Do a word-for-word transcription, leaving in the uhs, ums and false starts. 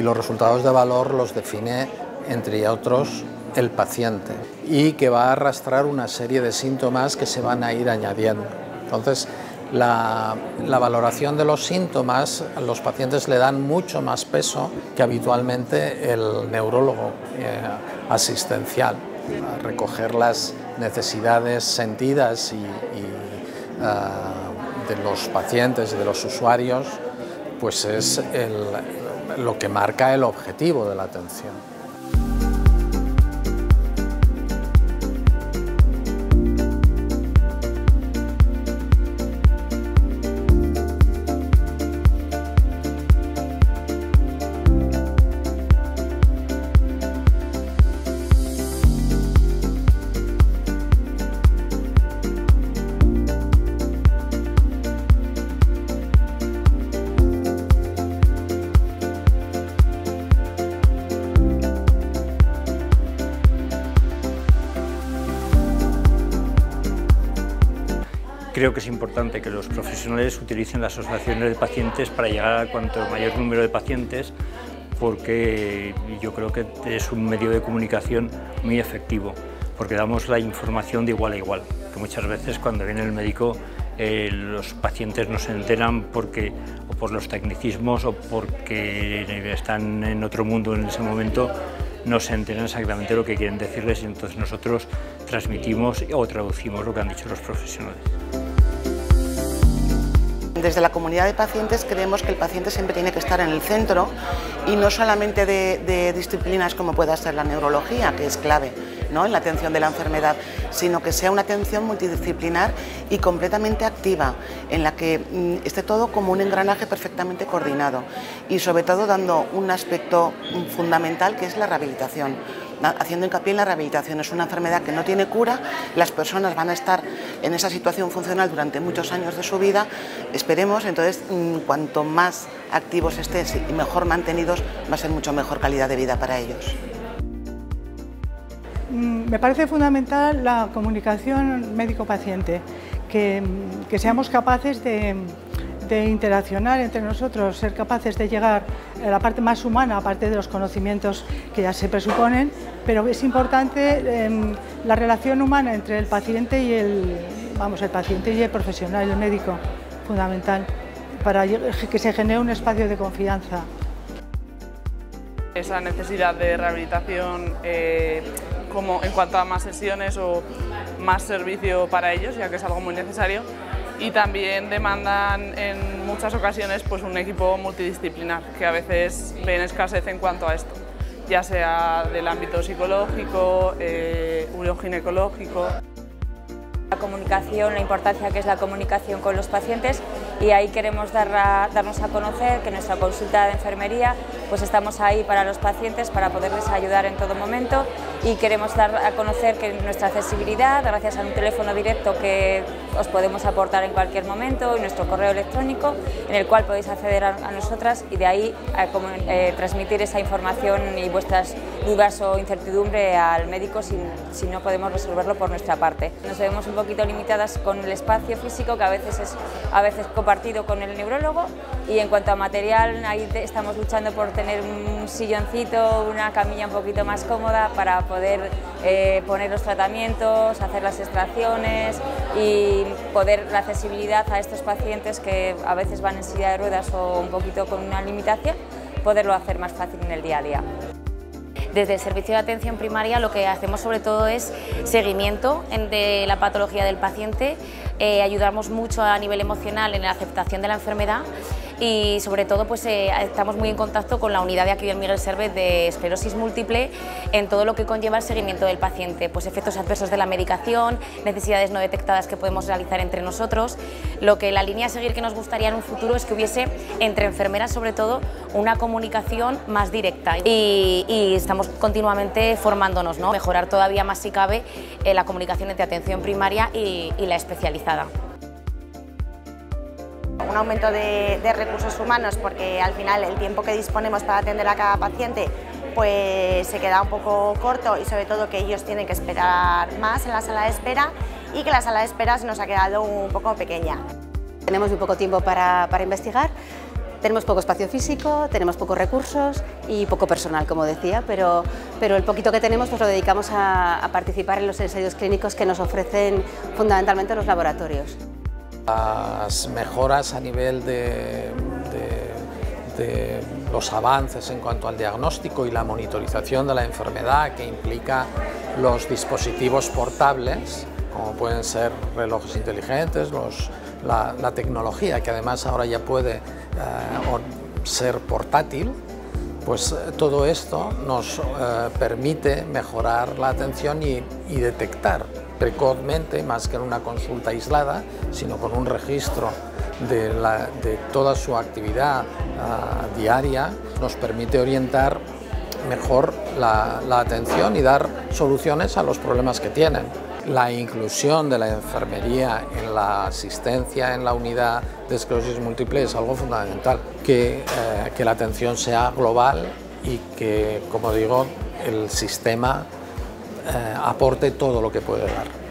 los resultados de valor los define, entre otros, el paciente, y que va a arrastrar una serie de síntomas que se van a ir añadiendo. Entonces, la, la valoración de los síntomas, a los pacientes le dan mucho más peso que habitualmente el neurólogo eh, asistencial. Recoger las necesidades sentidas y, y uh, de los pacientes y de los usuarios, pues es el, lo que marca el objetivo de la atención. Creo que es importante que los profesionales utilicen las asociaciones de pacientes para llegar a cuanto mayor número de pacientes, porque yo creo que es un medio de comunicación muy efectivo, porque damos la información de igual a igual, que muchas veces cuando viene el médico eh, los pacientes no se enteran porque, o por los tecnicismos o porque están en otro mundo en ese momento, no se enteran exactamente lo que quieren decirles, y entonces nosotros transmitimos o traducimos lo que han dicho los profesionales. Desde la comunidad de pacientes creemos que el paciente siempre tiene que estar en el centro, y no solamente de, de disciplinas como pueda ser la neurología, que es clave, ¿no?, en la atención de la enfermedad, sino que sea una atención multidisciplinar y completamente activa, en la que mm, esté todo como un engranaje perfectamente coordinado, y sobre todo dando un aspecto fundamental, que es la rehabilitación. Haciendo hincapié en la rehabilitación. Es una enfermedad que no tiene cura, las personas van a estar en esa situación funcional durante muchos años de su vida, esperemos, entonces cuanto más activos estén y mejor mantenidos, va a ser mucho mejor calidad de vida para ellos. Me parece fundamental la comunicación médico-paciente, que, que seamos capaces de, de interaccionar entre nosotros, ser capaces de llegar a la parte más humana, aparte de los conocimientos que ya se presuponen, pero es importante eh, la relación humana entre el paciente y el, vamos, el paciente y el profesional, el médico, fundamental, para que se genere un espacio de confianza. Esa necesidad de rehabilitación eh, como en cuanto a más sesiones o más servicio para ellos, ya que es algo muy necesario, y también demandan en muchas ocasiones pues un equipo multidisciplinar, que a veces ven escasez en cuanto a esto, ya sea del ámbito psicológico, eh, uroginecológico. La comunicación, la importancia que es la comunicación con los pacientes, y ahí queremos dar a, darnos a conocer que nuestra consulta de enfermería, pues estamos ahí para los pacientes, para poderles ayudar en todo momento, y queremos dar a conocer que nuestra accesibilidad, gracias a un teléfono directo que os podemos aportar en cualquier momento, y nuestro correo electrónico en el cual podéis acceder a, a nosotras, y de ahí a, eh, transmitir esa información y vuestras dudas o incertidumbre al médico si, si no podemos resolverlo por nuestra parte. Nos vemos un poquito limitadas con el espacio físico, que a veces es a veces compartido con el neurólogo, y en cuanto a material, ahí estamos luchando por tener un silloncito, una camilla un poquito más cómoda para poder eh, poner los tratamientos, hacer las extracciones y poder la accesibilidad a estos pacientes que a veces van en silla de ruedas o un poquito con una limitación, poderlo hacer más fácil en el día a día. Desde el servicio de atención primaria lo que hacemos sobre todo es seguimiento de la patología del paciente, eh, ayudamos mucho a nivel emocional en la aceptación de la enfermedad, y sobre todo pues, eh, estamos muy en contacto con la unidad de aquí del Miguel Servet de esclerosis múltiple en todo lo que conlleva el seguimiento del paciente, pues efectos adversos de la medicación, necesidades no detectadas que podemos realizar entre nosotros. Lo que la línea a seguir que nos gustaría en un futuro es que hubiese entre enfermeras sobre todo una comunicación más directa, y, y estamos continuamente formándonos, ¿no? Mejorar todavía más si cabe eh, la comunicación entre atención primaria y, y la especializada. Un aumento de, de recursos humanos, porque al final el tiempo que disponemos para atender a cada paciente pues se queda un poco corto, y sobre todo que ellos tienen que esperar más en la sala de espera, y que la sala de espera se nos ha quedado un poco pequeña. Tenemos muy poco tiempo para, para investigar, Tenemos poco espacio físico, tenemos pocos recursos y poco personal, como decía, pero, pero el poquito que tenemos pues lo dedicamos a, a participar en los ensayos clínicos que nos ofrecen fundamentalmente los laboratorios. Las mejoras a nivel de, de, de los avances en cuanto al diagnóstico y la monitorización de la enfermedad, que implica los dispositivos portables, como pueden ser relojes inteligentes, los, la, la tecnología que además ahora ya puede eh, ser portátil, pues todo esto nos eh, permite mejorar la atención y, y detectar precozmente, más que en una consulta aislada, sino con un registro de, la, de toda su actividad uh, diaria, nos permite orientar mejor la, la atención y dar soluciones a los problemas que tienen. La inclusión de la enfermería en la asistencia en la unidad de esclerosis múltiple es algo fundamental, que, eh, que la atención sea global y que, como digo, el sistema Eh, aporte todo lo que puede dar.